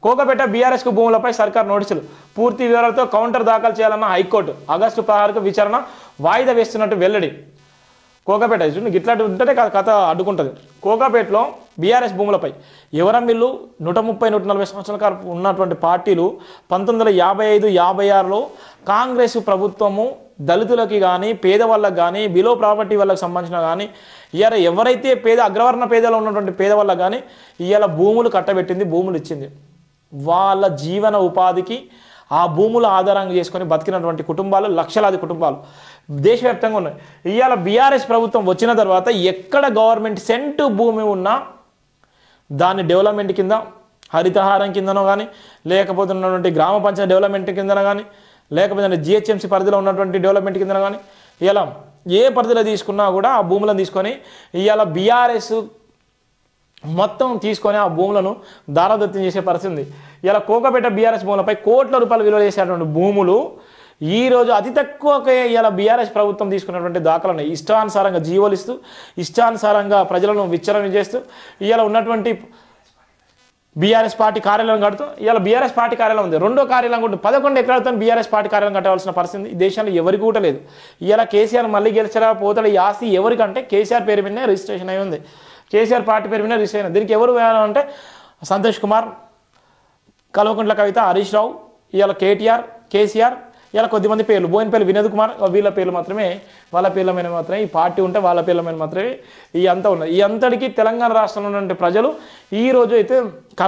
కోకపేట బీఆర్ఎస్కు భూములపై సర్కార్ నోటీసులు, పూర్తి వివరాలతో కౌంటర్ దాఖలు చేయాలన్న హైకోర్టు, ఆగస్టు 16కు విచారణ వాయిదా వేస్తున్నట్టు వెల్లడి. కోకపేట ఇట్లాంటి ఉంటేనే కథ అడ్డుకుంటుంది. కోకపేటలో బీఆర్ఎస్ భూములపై ఎవరమ్మిళ్ళు 130-140 సంవత్సరాల ఉన్నటువంటి పార్టీలు 1955-56లో కాంగ్రెస్ ప్రభుత్వము దళితులకి కానీ పేదవాళ్ళకి కానీ బిలో ప్రాపర్టీ వాళ్ళకి సంబంధించిన కానీ ఇవాళ ఎవరైతే అగ్రవర్ణ పేదలో ఉన్నటువంటి పేదవాళ్ళకి కానీ ఇవాళ భూములు కట్టబెట్టింది, భూములు ఇచ్చింది. వాళ్ళ జీవన ఉపాధికి ఆ భూములు ఆధారంగా చేసుకొని బతికినటువంటి కుటుంబాలు లక్షలాది కుటుంబాలు దేశవ్యాప్తంగా ఉన్నాయి. ఇవాళ బీఆర్ఎస్ ప్రభుత్వం వచ్చిన తర్వాత ఎక్కడ గవర్నమెంట్ సెంటు భూమి ఉన్నా దాన్ని డెవలప్మెంట్ కింద, హరితహారం కిందనో కానీ, లేకపోతే ఉన్నటువంటి గ్రామ పంచాయతీ డెవలప్మెంట్ కిందనో కానీ, లేకపోతే జిహెచ్ఎంసీ పరిధిలో ఉన్నటువంటి డెవలప్మెంట్ కిందనో కానీ, ఇలా ఏ పరిధిలో తీసుకున్నా కూడా ఆ భూములను తీసుకొని ఇవాళ బీఆర్ఎస్ మొత్తం తీసుకొని ఆ భూములను దారాదత్తం చేసే పరిస్థితి ఉంది. ఇలా కోకపేట బీఆర్ఎస్ భూములపై కోట్ల రూపాయలు విలువ చేసేటువంటి భూములు ఈరోజు అతి తక్కువకే ఇలా బీఆర్ఎస్ ప్రభుత్వం తీసుకున్నటువంటి దాఖలను ఇష్టానుసారంగా జీవోలు ఇస్తూ, ఇష్టానుసారంగా ప్రజలను విచ్చరణ చేస్తూ ఇలా ఉన్నటువంటి బీఆర్ఎస్ పార్టీ కార్యాలయం కడుతూ ఇలా బీఆర్ఎస్ పార్టీ కార్యాలయం ఉంది. రెండో కార్యాలయం కూడా 11 ఎకరాలతో బీఆర్ఎస్ పార్టీ కార్యాలయం కట్టవలసిన పరిస్థితి ఈ దేశంలో ఎవరికి కూడా లేదు. ఇలా కేసీఆర్ మళ్ళీ గెలిచరా పోతాడు, ఈ ఆస్తి ఎవరికంటే కేసీఆర్ పేరు మీదనే రిజిస్ట్రేషన్ అయి ఉంది. కేసీఆర్ పార్టీ పేరు మీద రిజిస్టర్ అయిన దీనికి ఎవరు అంటే సంతోష్ కుమార్, కల్వకుంట్ల కవిత, హరీష్ రావు, ఇవాళ కేటీఆర్, కేసీఆర్, ఇలా కొద్దిమంది పేర్లు, బోయినపల్లి వినోద్ కుమార్, వీళ్ళ పేర్లు మాత్రమే, వాళ్ళ పేర్ల మీద మాత్రమే ఈ పార్టీ ఉంటే వాళ్ళ పేర్ల మీద మాత్రమే ఈ అంతా ఉన్నాయి. ఈ అంతటికి తెలంగాణ రాష్ట్రంలో ఉన్నటువంటి ప్రజలు ఈరోజు అయితే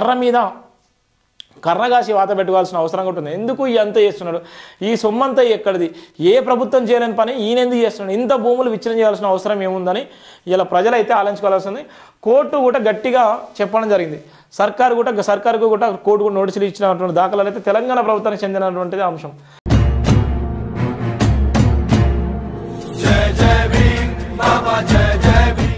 కర్రగాసి వాత పెట్టుకోవాల్సిన అవసరం ఉంటుంది. ఎందుకు ఈ అంతా చేస్తున్నాడు, ఈ సొమ్మంతా ఎక్కడిది, ఏ ప్రభుత్వం చేయలేని పని ఈయన ఎందుకు చేస్తున్నాడు, ఇంత భూములు విచ్ఛిన్నం చేయాల్సిన అవసరం ఏముందని ఇలా ప్రజలైతే ఆలోచించుకోవాల్సింది. కోర్టు కూడా గట్టిగా చెప్పడం జరిగింది. సర్కారుకు కూడా కోర్టు కూడా నోటీసులు ఇచ్చినటువంటి దాఖలాలు అయితే తెలంగాణ ప్రభుత్వానికి చెందినటువంటి అంశం.